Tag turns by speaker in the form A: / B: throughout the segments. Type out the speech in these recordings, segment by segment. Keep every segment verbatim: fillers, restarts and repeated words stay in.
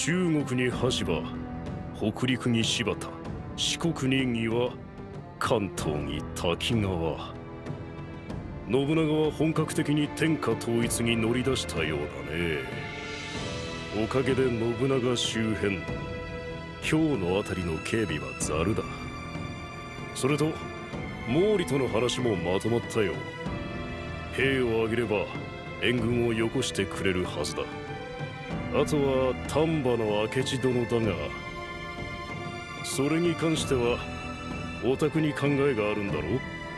A: 中国に羽柴、北陸に柴田、四国に丹羽、関東に滝川。信長は本格的に天下統一に乗り出したようだね。おかげで信長周辺、京のあたりの警備はざるだ。それと毛利との話もまとまったよ。兵を挙げれば援軍をよこしてくれるはずだ。あとは丹波の明智殿だが、それに関してはお宅に考えがあるんだろう。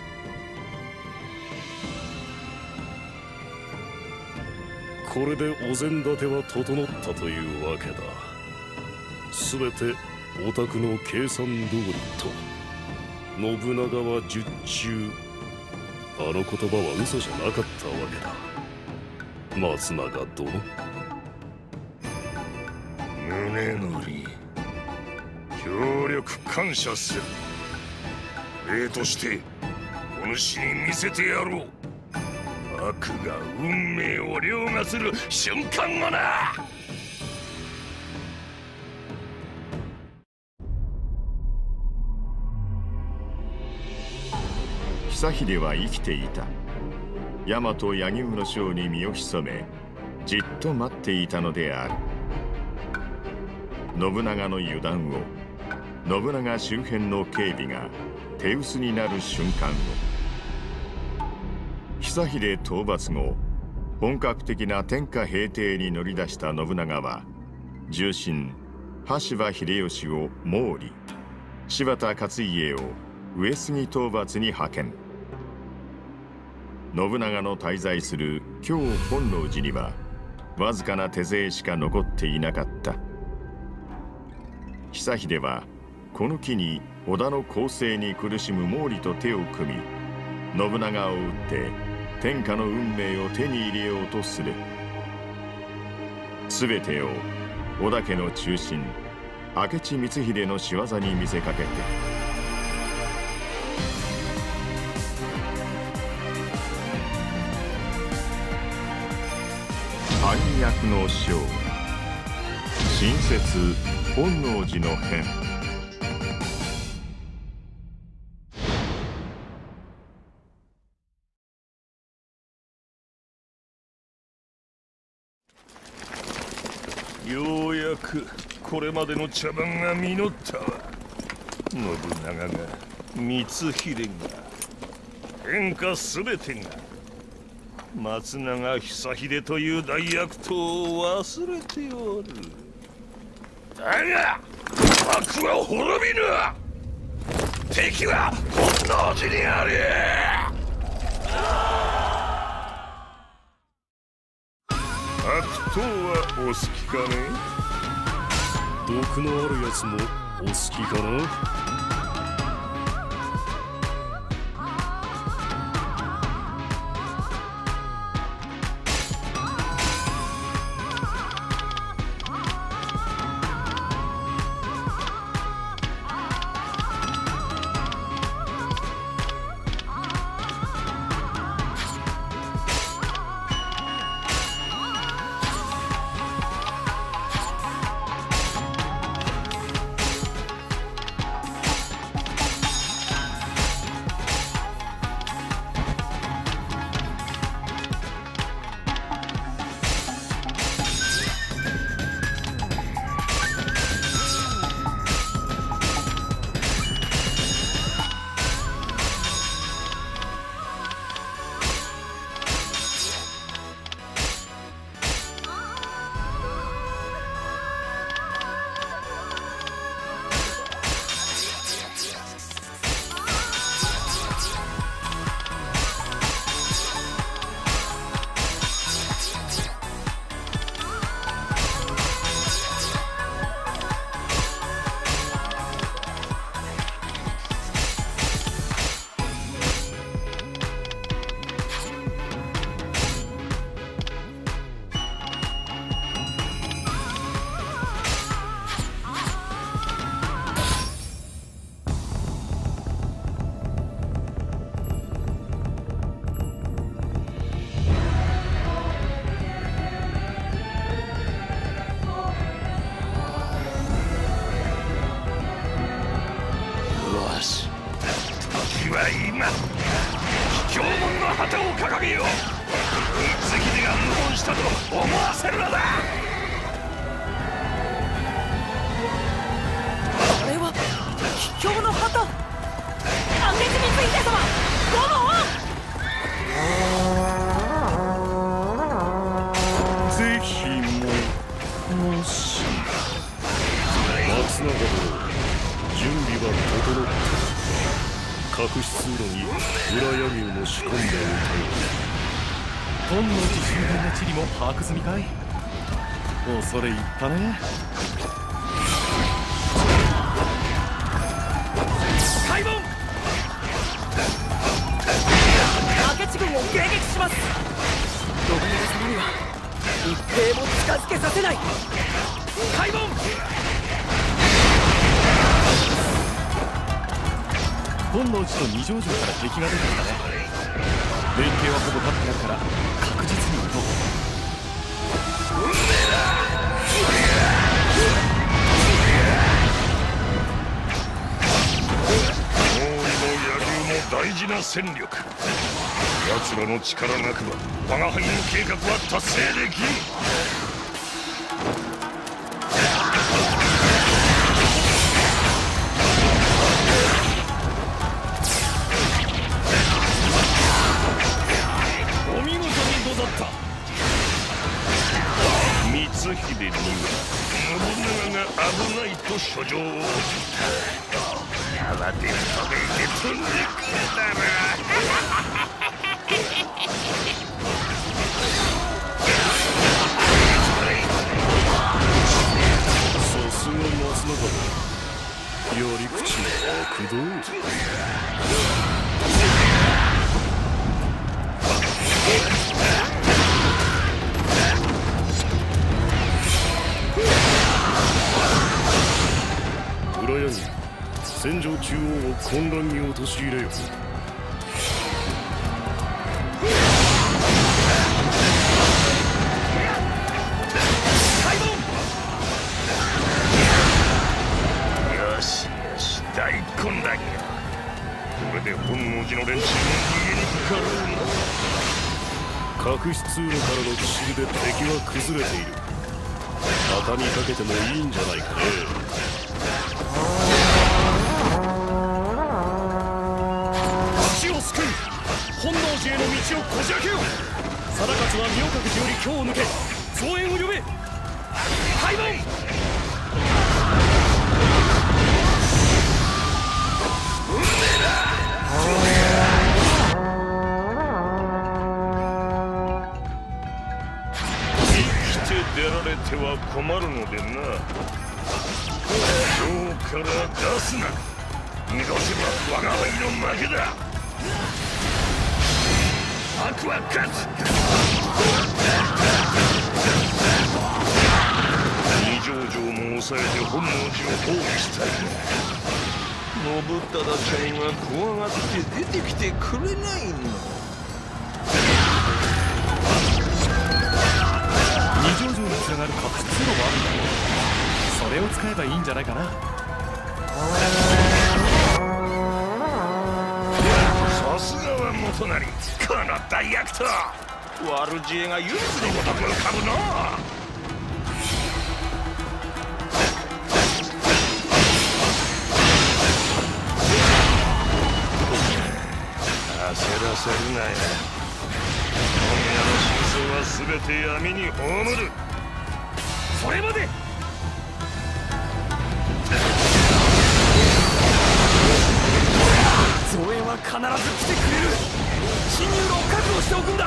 A: これでお膳立ては整ったというわけだ。すべてお宅の計算通りと。信長は術中。あの言葉は嘘じゃなかったわけだ。松永殿。
B: 宗則、協力感謝する。礼としてお主に見せてやろう。悪が運命を凌駕する瞬間をな。
C: 久秀は生きていた。大和柳生将に身を潜め、じっと待っていたのである。信長の油断を、信長周辺の警備が手薄になる瞬間を。久秀討伐後、本格的な天下平定に乗り出した信長は、重臣羽柴秀吉を毛利、柴田勝家を上杉討伐に派遣。信長の滞在する京本能寺にはわずかな手勢しか残っていなかった。久秀はこの機に織田の攻勢に苦しむ毛利と手を組み、信長を討って天下の運命を手に入れようとする。全てを織田家の中心明智光秀の仕業に見せかけて。反逆の将、新説本能寺の変。
B: ようやくこれまでの茶番が実ったわ。信長が、光秀が、天下すべてが松永久秀という大悪党を忘れておる。だが悪は滅びぬ。敵は本能寺にあり。悪党はお好きかね。
A: 毒のあるやつもお好きかな。
B: は今狂門の旗を掲げよう。光秀が謀反したと思わせるのだ。
D: これは桔梗の旗。安月光秀様、ご門。
A: ぜひももし松永殿、準備は整った。隠し通路に裏柳生も仕込んでおいたよ。
E: 本能寺周辺の地理も把握済みかい。恐れ入ったね。
D: 開門。明智軍を迎撃します。信長様には一兵も近づけさせない。開門。
E: 本能寺と二条城から敵が出てきたね。連携はほぼ立ってあるから確実に撃とう。
B: 毛利も柳生も大事な戦力。奴らの力なくば我が輩の計画は達成できん。光秀には信長が危ないと書状を送った。慌てるとめいて飛んでくるだろ。
A: さすが松永殿、やり口は悪道。裏柳、戦場中央を混乱に陥れよ。
B: よしよし、大混乱よ。これで本能寺の連中も逃げにかかる
A: 隠し通路からの奇襲で敵は崩れている。畳みかけてもいいんじゃないかね。
E: 地を救う。本能寺への道をこじ開けよう。貞勝は明覚寺より京を抜け増援を呼べ。開門。
B: 出られては困るのでな。今日から出すな。逃がせば我が輩の負けだ。悪は勝つ。二条城も抑えて本能寺を包囲したい。信忠ちゃんが怖がって出てきてくれないの。
E: 二条城につながる隠し通路もあるんだよ。それを使えばいいんじゃないかな。
B: さすがは元就、この大悪党。悪知恵が唯一のごとく浮かぶの。焦らせるなよ。今夜の真相は全て闇に葬る。それまで。
D: 増援は必ず来てくれる。侵入路を確保しておくんだ。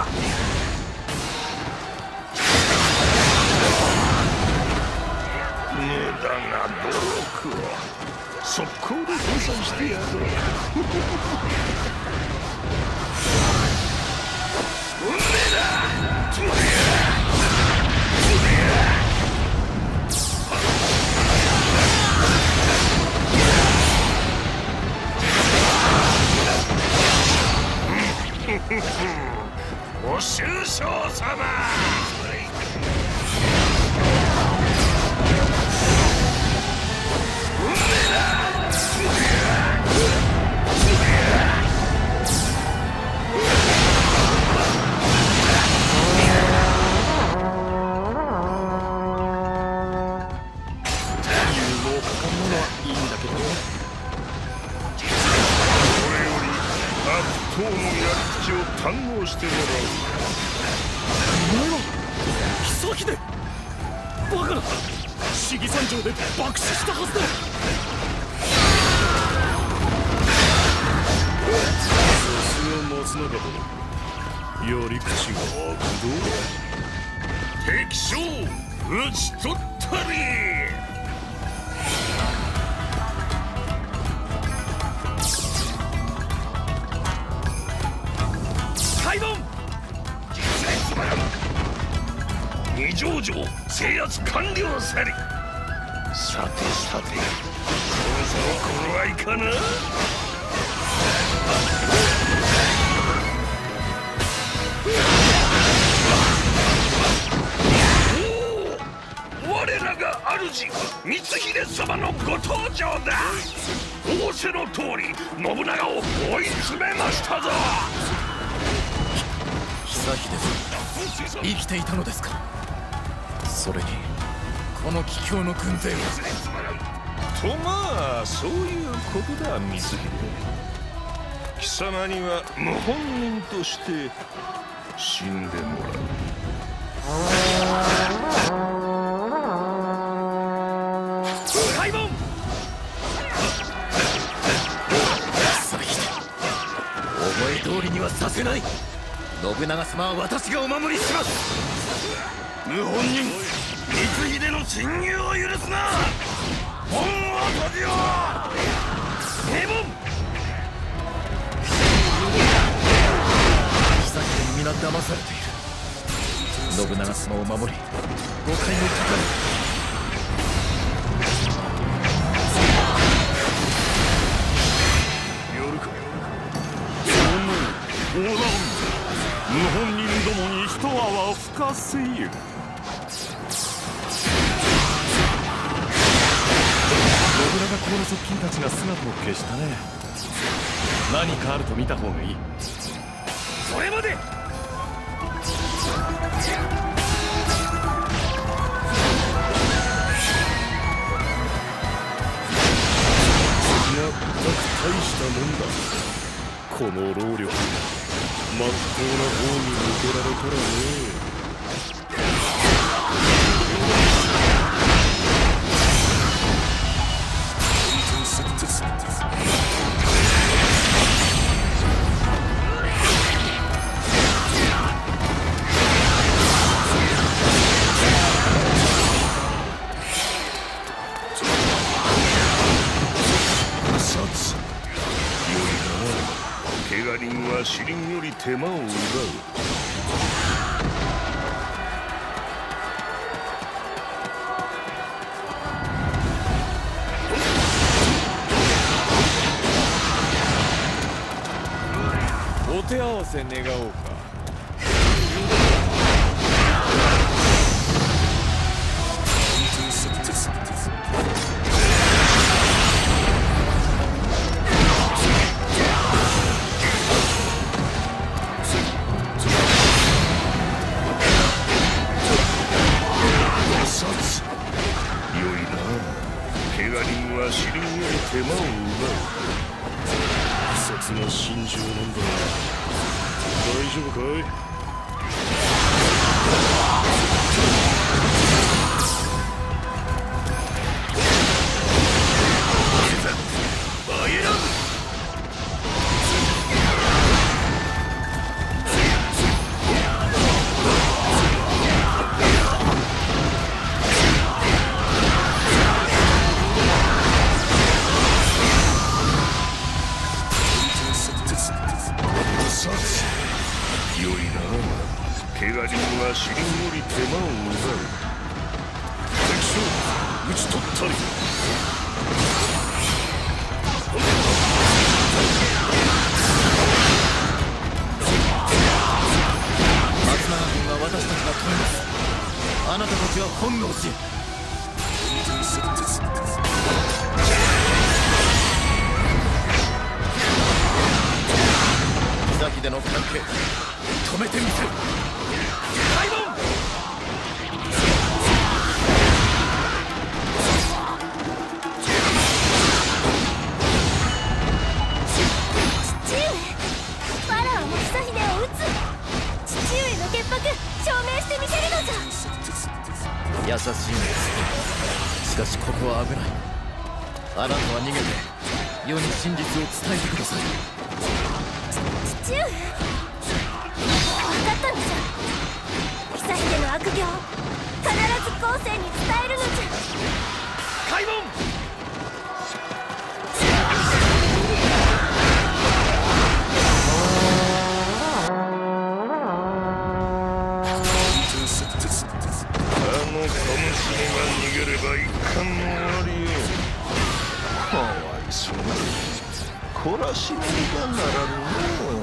B: 無駄な努力を速攻で粉砕してやろう。運命だ。ご愁傷様。運命だ。 のやり口を堪能してもら
E: お前は妃でバカな市議山上で爆死したはずだ。
A: さすが松永殿、やり口が悪
B: う。敵将討ち取ったり。
E: 開門。
B: 実に素早く二条城制圧完了され。さてさて、そろそろ頃合いかな。おお、我らが主光秀様のご登場だ。仰せの通り信長を追い詰めましたぞ。
E: 久秀さん、生きていたのですか。それにこの桔梗の軍勢は。
B: とまあそういうことだ光秀。貴様には謀反人として死んでもらう。
E: 開門。久秀、思い通りにはさせない。信長様は私がお守りします。
B: 謀反人光秀の侵入を許すな。門を閉じよう。
E: 閉門。久秀に皆騙されている。信長様を守り誤解を解かれ。
A: おらん。謀反人どもに一泡吹かせゆ。信長公の側近たちが姿を消したね。何かあると見た方がいい。
E: それまで。
A: まったく大したもんだ。この労力、まっとうな方に向けられたらね。
B: 死人より手間を奪う。
E: お手合わせ願おうか。
B: 手間を奪う。
A: そつな心情なんだ。大丈夫かい。
B: バイラン怪我人は死人より手間を奪う。敵将討ち取ったり。
E: 松永軍は私たちが止めます。あなたたちは本能寺へ。久秀の関係止めてみせる。開門。
F: 父上、 白証明してみせるのじゃ。
D: 優しいのです。しかしここは危ない。あなたは逃げて世に真実を伝えてください。
F: 父上、分かったのじゃ。久秀の悪行を必ず後世に伝えるのじゃ。
E: 開門。
B: 小娘が逃げれば一巻の終わりよ。かわいそうに懲らしめにがならぬの。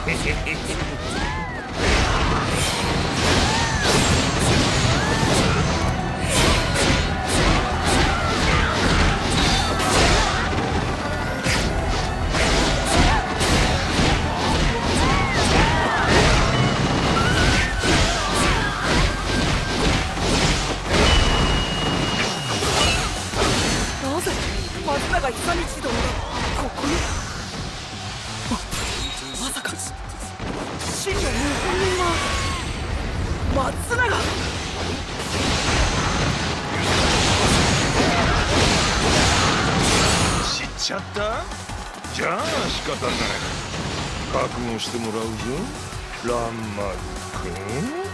D: 松永久道殿がここに。まさか真の謀反人は松永。
B: 知っちゃった？じゃあ仕方ない。覚悟してもらうぞ、蘭丸君。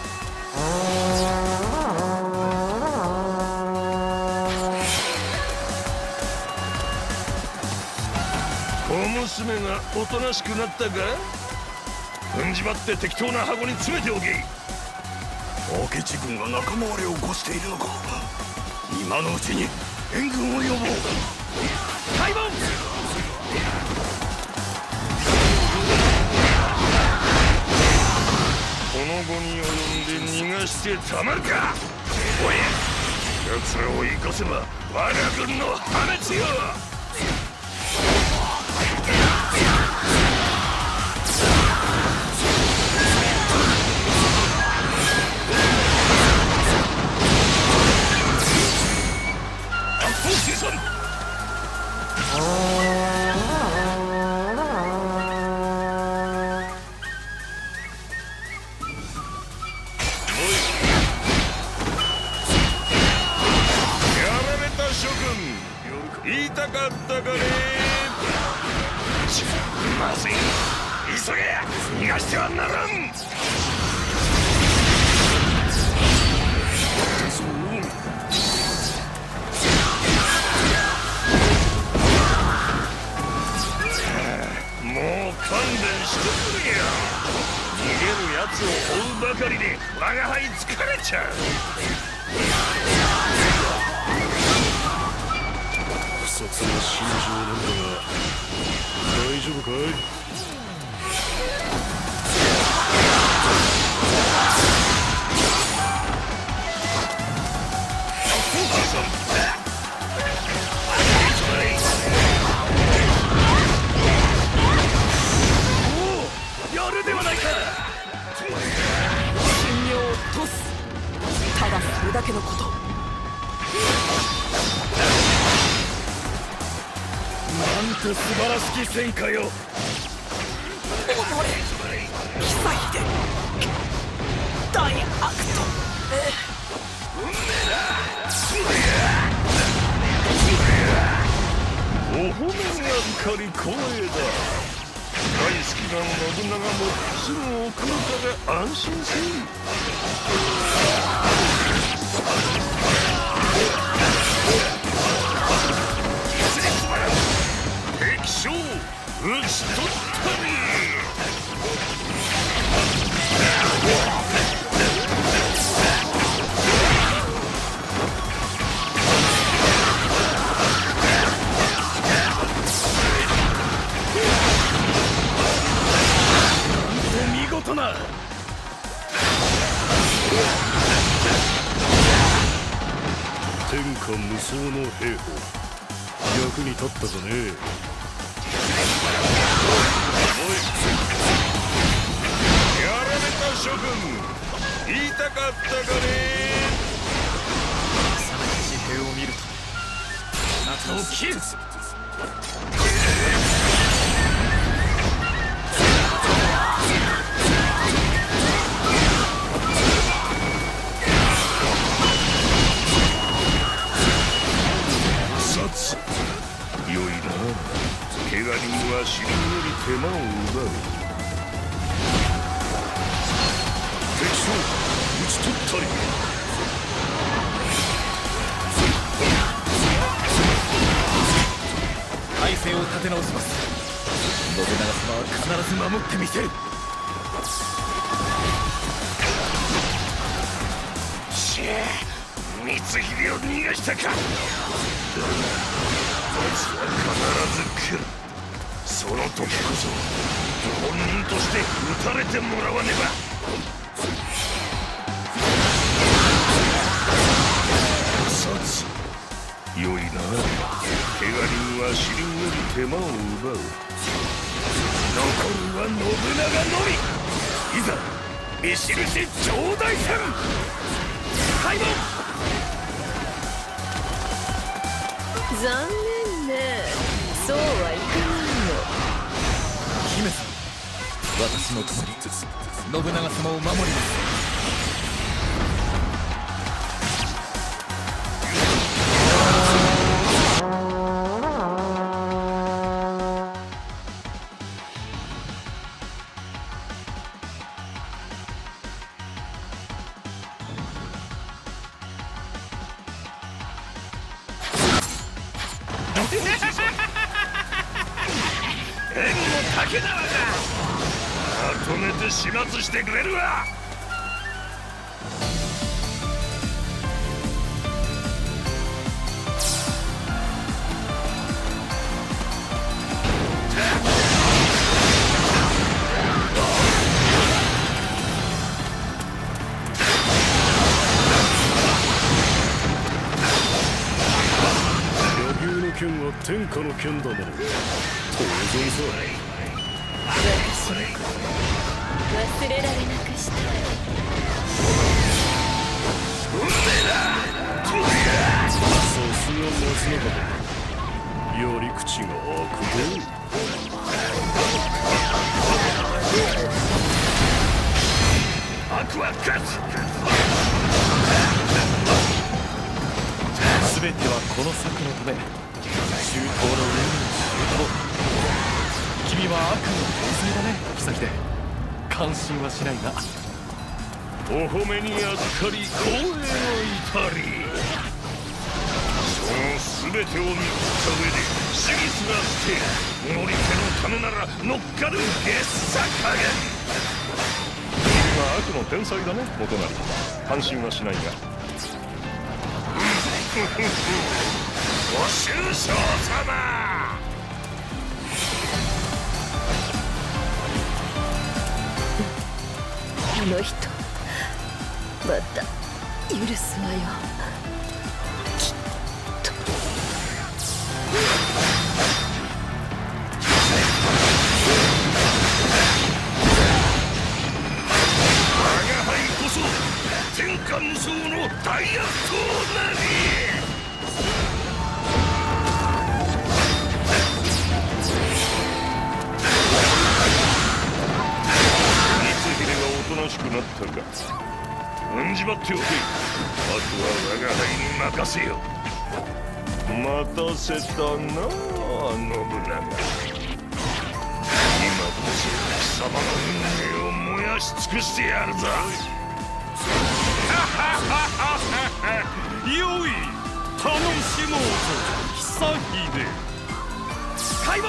B: 小娘がおとなしくなったか？踏んじまって適当な箱に詰めておけ。
A: 明智軍が仲間割れを起こしているのか。今のうちに援軍を呼ぼう。
E: 開門。
B: この後に及んで逃がしてたまるか。おい、奴らを生かせば我が軍の破滅よ。言いたかったかね。まずい、急げ。逃がしてはならん。もう勘弁してくれよ。逃げるやつを追うばかりで我が輩疲れちゃう。
A: 殺の心情なんだが大丈夫かい？
E: おお、やるではないか。
D: 神妙をトス。ただそれだけのこと。
E: なんと素晴らしき戦果よ。
D: 己久秀大悪と。
B: お褒めがかり光栄だ。大好きな信長もすぐ送るから安心せい。敵将討ち取ったり。
E: 見事な。
A: 天下無双の兵法、役に立ったかね。
B: やられた諸君、言いたかったかね。
D: さなき地平を見るとあなたを切る。
B: 手間を奪う。敵将討ち取ったり。
E: 体勢を立て直します。信長様は必ず守ってみせる。
B: しゃ、光秀を逃がしたか。だがこいつは必ず来る。その時こそ本人として討たれてもらわねば。殺よいな。怪我人は死人より手間を奪う。残るは信長のみ。いざ見印頂戴戦。開門。
G: 残念ね。そうはいかないの。
E: 姫様、私の共に信長様を守ります。
B: 縁の竹縄だ。まとめて始末してくれるわ。
A: 柳生の剣は天下の剣だもの。当然さ。
G: 私のこと忘れられなくしたい。
A: さすが松永だ。やり口が悪道。
B: 悪は勝つ。
E: 全てはこの策のため。周到の上に周到。君は悪の天才だね、妃秀。感心はしないが。
B: お褒めに預かり光栄を至り。その全てを見切った上で私利すらして森家のためなら乗っかる月下加減。君は悪の天才だね、元就。感心はしないが。ご愁傷様。
G: あの人また許すわよ、きっと。
B: 我が輩こそ天下無双の大悪党なり。おとなしくなったか。うんじばっておけ。あとは我が輩に任せよ。待たせたな、信長。今こそ貴様の運命を燃やし尽くしてやるぞ。
E: よい、楽しもうぞ、久秀。開門。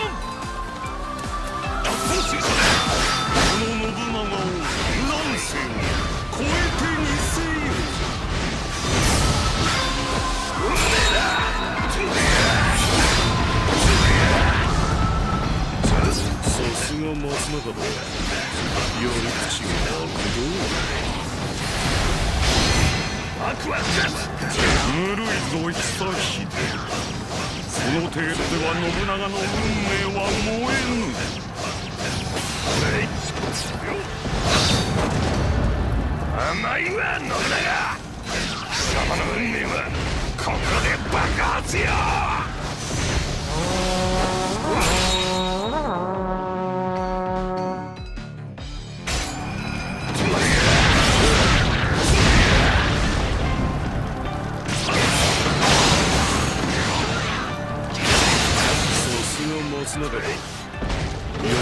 E: この信長を乱世に超えてみせよ。
A: さすが松永だ。やり口が悪
B: 悪は勝つ。
E: ぬるいぞ、久秀。その程度では信長の運命は燃えぬ。
B: 甘いわ、信長。貴様の運命はここで爆発よ。
A: さすが松永だ。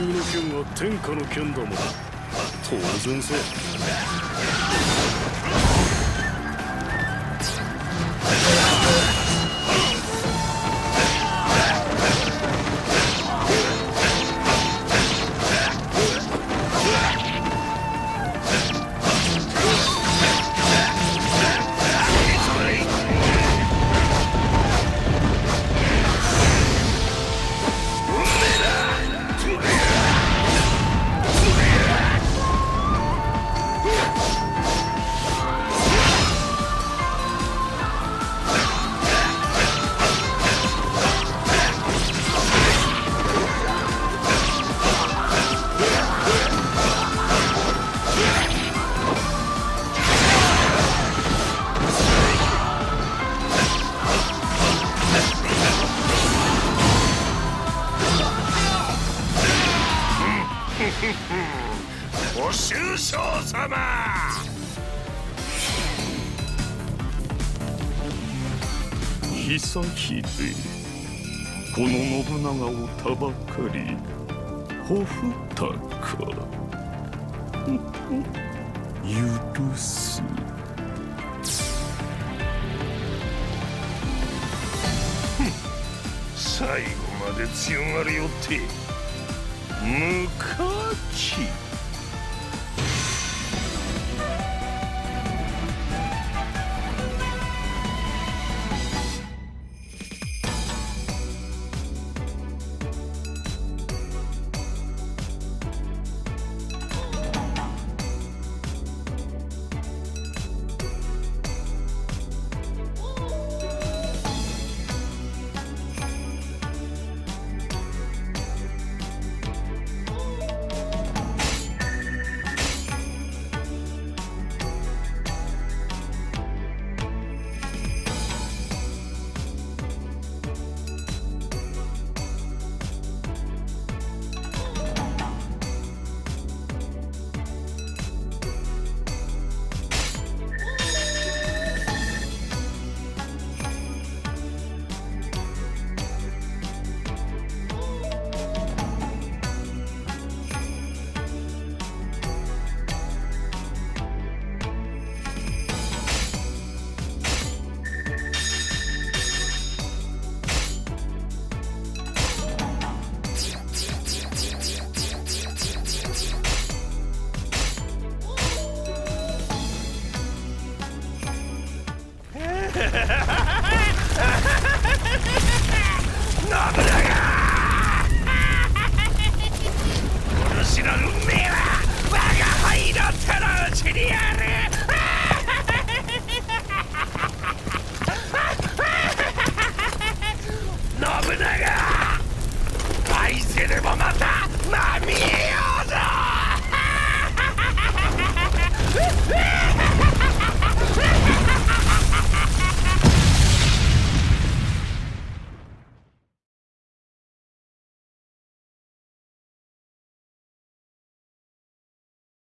A: 君の剣は天下の剣だもん。当然さ。
B: ご愁傷様。
C: 久秀、この信長をたばかりほふたか許す。
B: 最後まで強がりよって無価値。